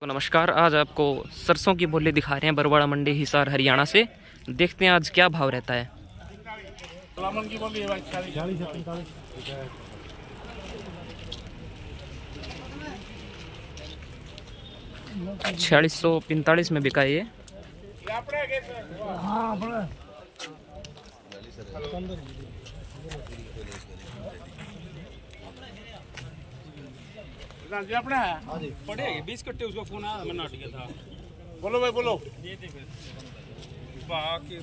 तो नमस्कार, आज आपको सरसों की बोली दिखा रहे हैं बरवाड़ा मंडी हिसार हरियाणा से। देखते हैं आज क्या भाव रहता है। की बोली है भाई 4645 में बिका है ये। अपना पड़ेगी 20 कट्टे। उसका फोन आया, मैं नाटिया था। बोलो भाई बोलो। बाकी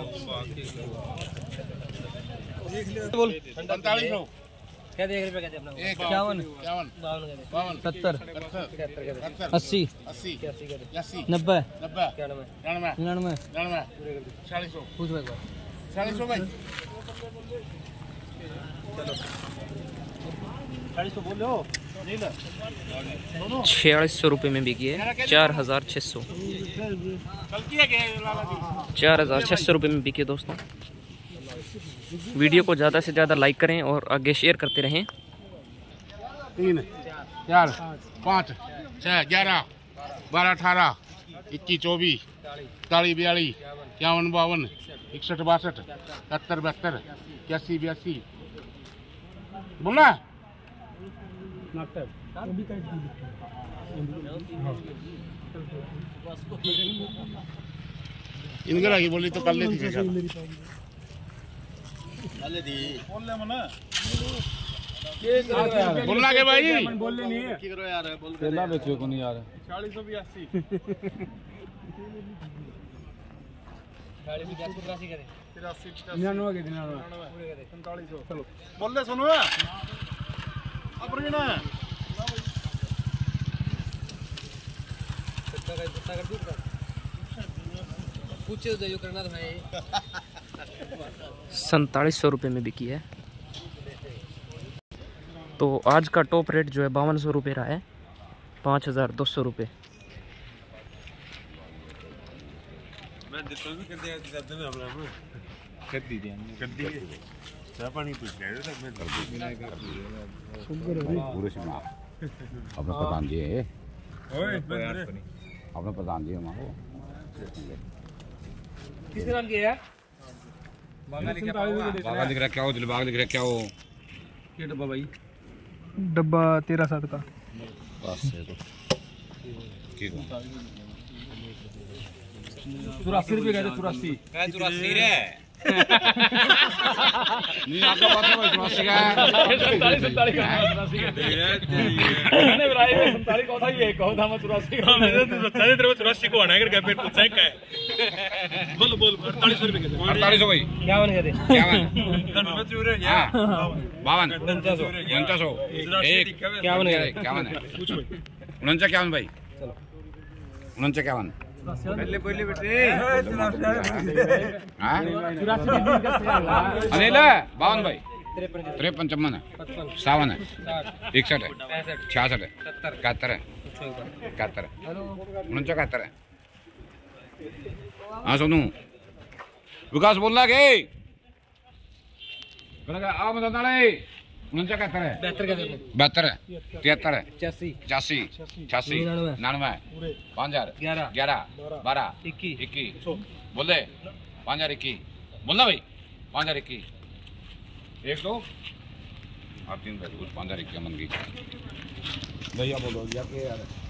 4500 क्या देख रहे कहते अपना 51 70 80 80 90 99 99 40 पूछ भाई 40 भाई 40 बोलो। 4600 रुपये में बिकी है। 4600 4600 रुपये में बिकी दोस्तों। वीडियो को ज़्यादा से ज़्यादा लाइक करें और आगे शेयर करते रहें। 3 4 5 6 11 12 18 21 24 41 42 51 52 61 62 71 72 81 82 बोलना इनका की बोली तो कर लेती है। बोलना के भाई बोलने नहीं है। करो यार बोल केला बेचो को नहीं यार 4082 99 के 4500 चलो बोल ले सुनो अपना पूछे तो जो करना था भाई 4700 रुपये में बिकी है। तो आज का टॉप रेट जो है 5200 रुपये रहा है। 5200 रुपये। अपना प्रधान जी है, अपना प्रधान जी हमारे किस नाम की है? बागा लिख रहा क्या हो, दिलबाग लिख रहा क्या हो। ये डब्बा भाई डब्बा 13/7 का बस है तो ठीक है। 84 रुपये कहते 84 84 रे नहीं आपका बात है भाई 84 का 47 मैंने भाई 47 को था ये कहो था मैं 84 का मैंने तो बता दे तेरे को 84 को आना करके फिर पूछा क्या है। बोल 48 रुपए के 48 भाई 51 कहते 51 धन्यवाद चूरे 52 49 एक 51 है 51 है पूछ भाई 49 भाई 49 पहले बोले बेटे अनिल 52 भाई 53 54 है 57 है 61 है 66 है 71 है 71 है 49 है। हाँ सोनू विकास बोल रहा है आओ मत 49 है 72 है 73 है 85 86 99 5000 11 12 21 बोल दे 5021 बोलना भाई 5021 1 2 3 कुछ 5021 मन की भैया बोलो यार